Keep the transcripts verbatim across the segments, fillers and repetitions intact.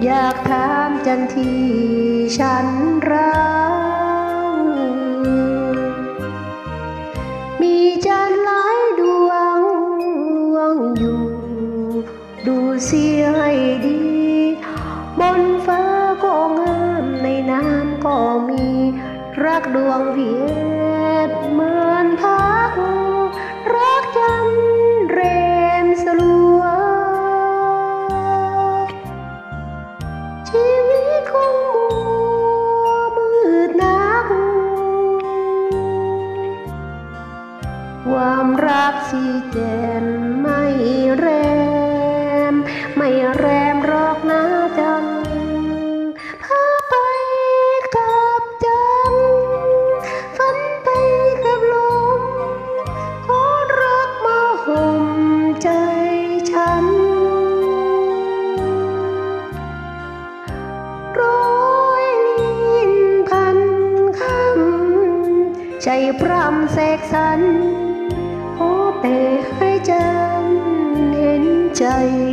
อยากถามจันทีฉันรักมีจันทร์หลายดวงวงอยู่ดูเสียให้ดีบนฟ้าก็งามในน้ำก็มีรักดวงเพียรเหมือนพักรักจันทร์เรมสลัวชีวิตคงมัวมืดนักความรักสีแจ่มไม่แรมไม่แรมหรอกนะจันพาไปกับจันฝันไปกับลมขอรักมาห่มใจฉันร้อยลิ้นพันคำใจพร่ำเสกสรรขอแต่ให้จันเห็นใจ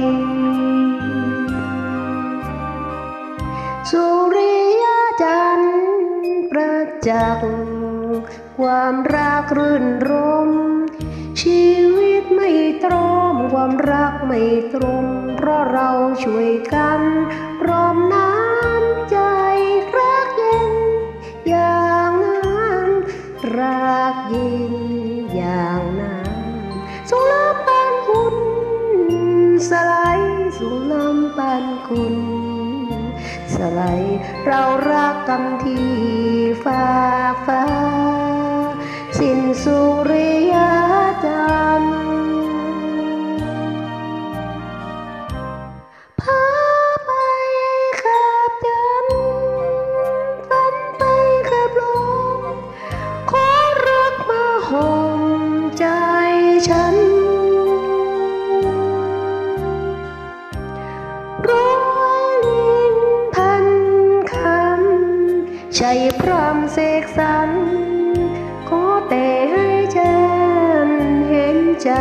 สุริยจันทร์ประจักษ์ความรักรื่นรมชีวิตไม่ตรมความรักไม่ตรมเพราะเราช่วยกันพร้อมน้ำใจรักเย็นอย่างนั้นรักเย็นอย่างนั้นสุลปันคุณสลายสุลปันคุณสลายเรารักกันที่ฝากฟ้าสิ้นสุริยจันทร์พาไปกับจันทร์ฝันไปกับลมขอรักมาห่มใจฉันร้อยลิ้นพันคำใจพร่ำเสกสรรขอแต่ให้ฉันเห็นใจ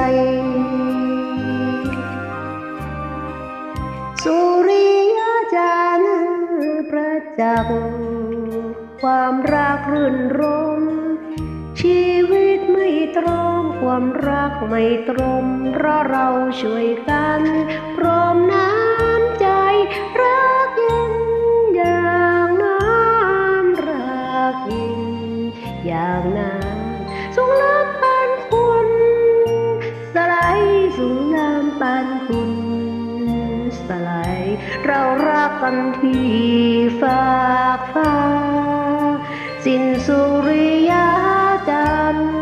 สุริยจันทร์ประจักษ์ความรักรื่นรมชีวิตไม่ตรมความรักไม่ตรมเพราะเราช่วยกันพร้อมน้ำใจรักเย็นอย่างน้ำรักเย็นอย่างน้ำสุลปันคุณสลายสุลปันคุณสลายเรารักกันที่ฝากฟ้าสิ้นสุริยจันทร์